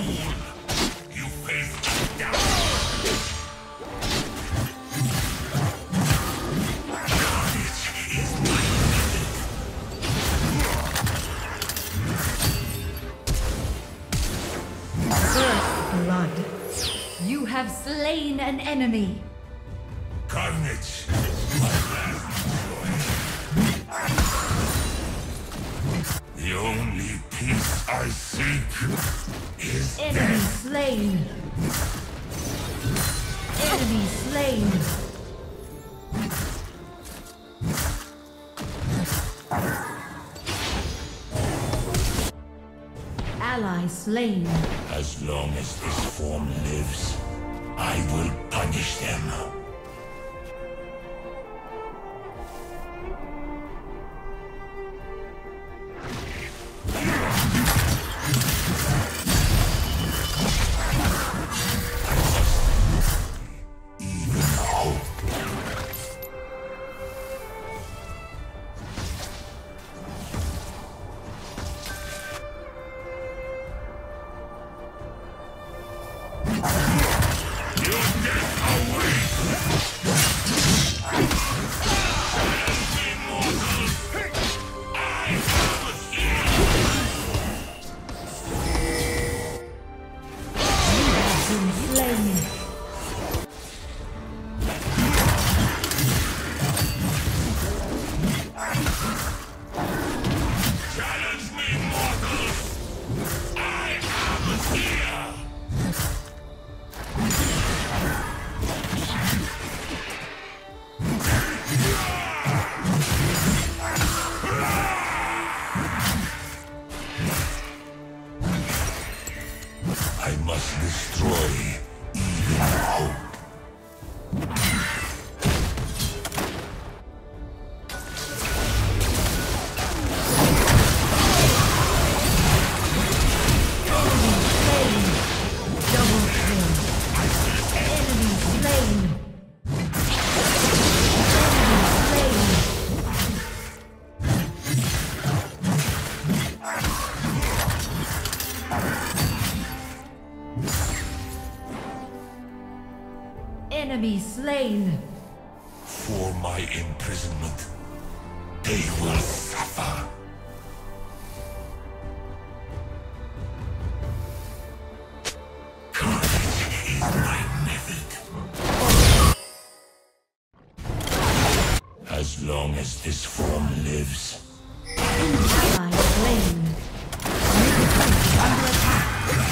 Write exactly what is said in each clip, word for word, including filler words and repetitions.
You face down. First blood. You have slain an enemy. Carnage. The only peace I seek is Enemy death. slain. Enemy slain. Ally slain. As long as this form lives, I will punish them. I must destroy even hope. Enemy slain. For my imprisonment, they will suffer. Carnage is my method. As long as this form lives. Ally slain. Middle turret is under attack.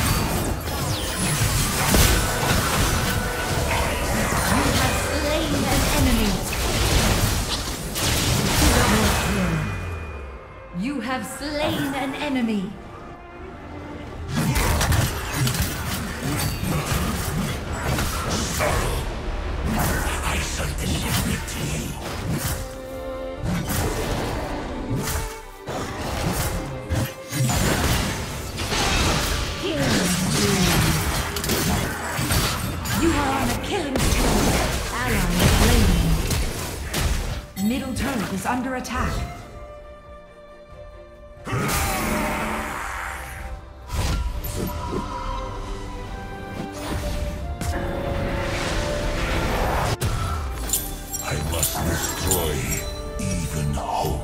You have slain an enemy. Sorrow. I shall deliver it to you. Killing spree. You are on a killing spree. Ally slain. Middle turret is under attack. I must destroy even hope.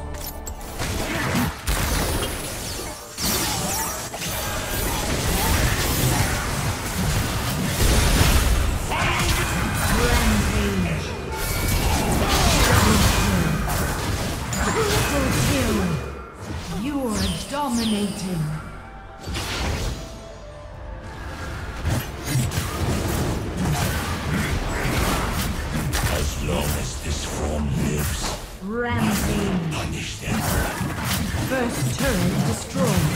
Rampage. Triple kill. You are dominating. As long as this form lives, Rampage. punish them. First turret destroyed.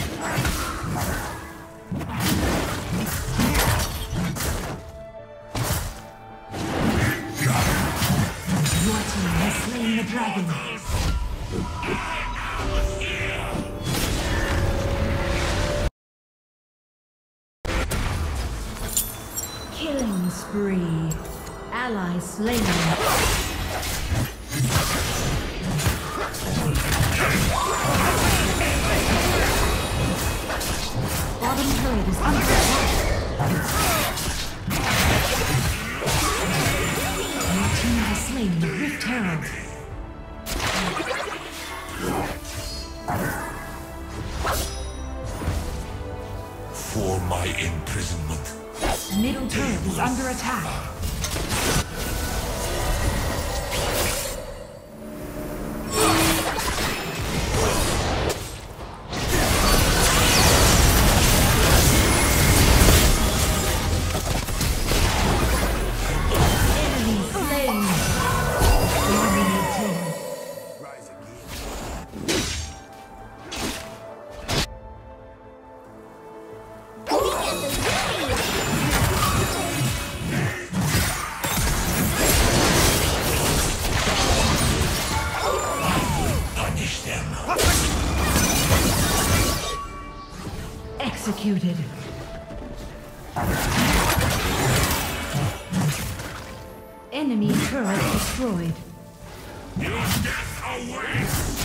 Your team has slain the dragon. Killing spree. Ally slain. Bottom turret is under attack. For my imprisonment. Middle turret is under attack. Executed. Enemy turret destroyed. Your death awaits!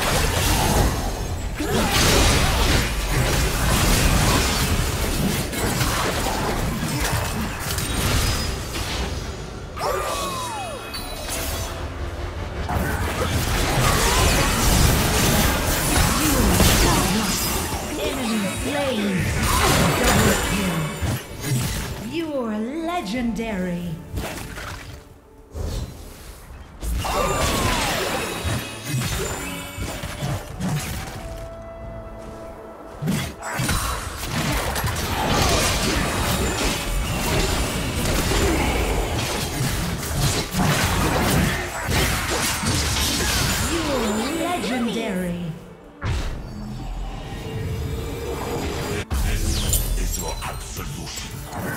You're legendary. You're legendary. Your absolution.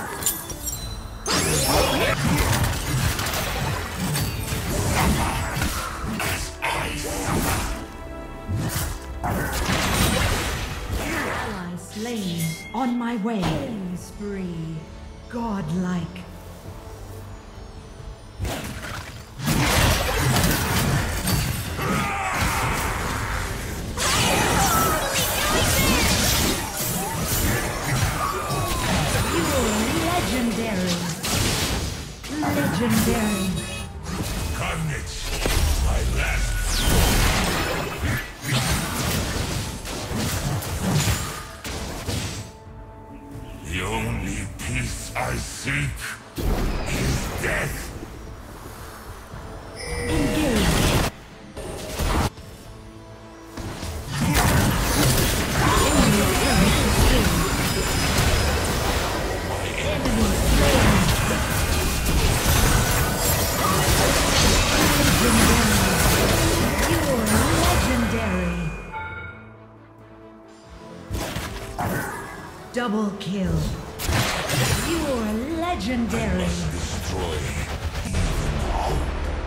As I suffer. Ally slain. On my way. Killing spree. Godlike. Legendary. Carnage, my last. The only peace I seek is death. Engage. Double kill. You're legendary. I must destroy even hope.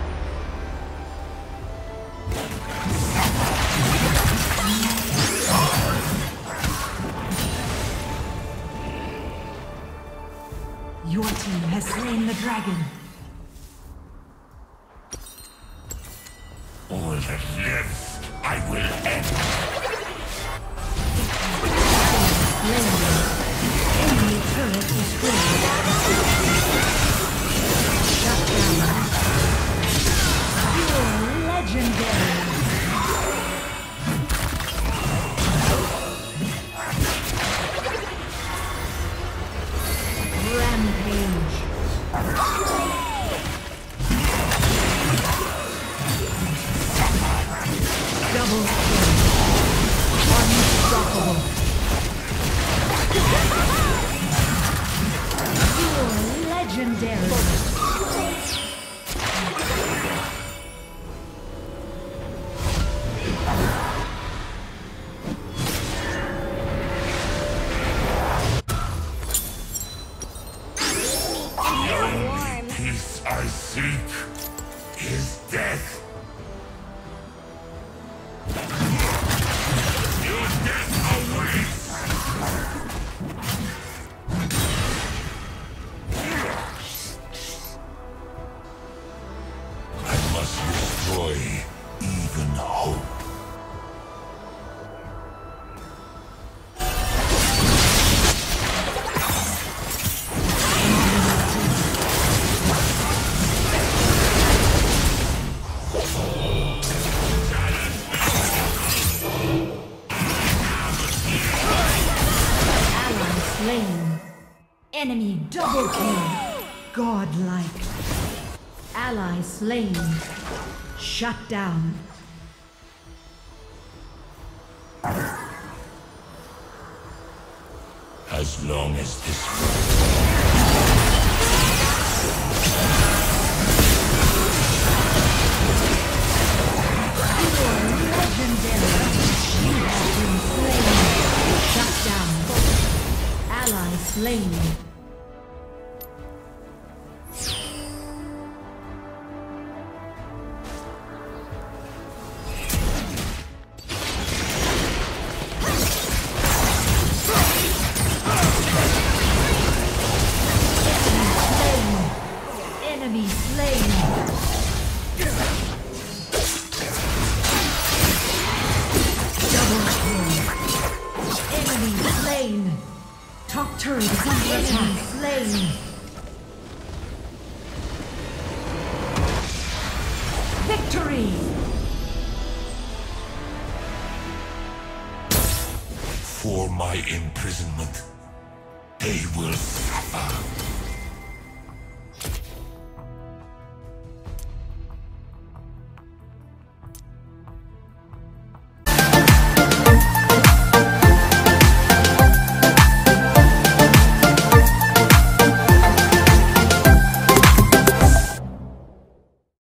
Your team has slain the dragon. All that lives, I will end. Enemy turret destroyed. Shut down. You're legendary. Rampage. Double kill. Unstoppable. You're legendary. The only peace I seek is death. Your death awaits. I must destroy even hope. slain. Enemy double kill. Godlike. Ally slain. Shut down. As long as this Legendary. You have been slain. Shut down. Ally slain. Enemy slain. Double kill. Enemy slain. Top turret is under attack. Slain. Victory. for my imprisonment, they will suffer.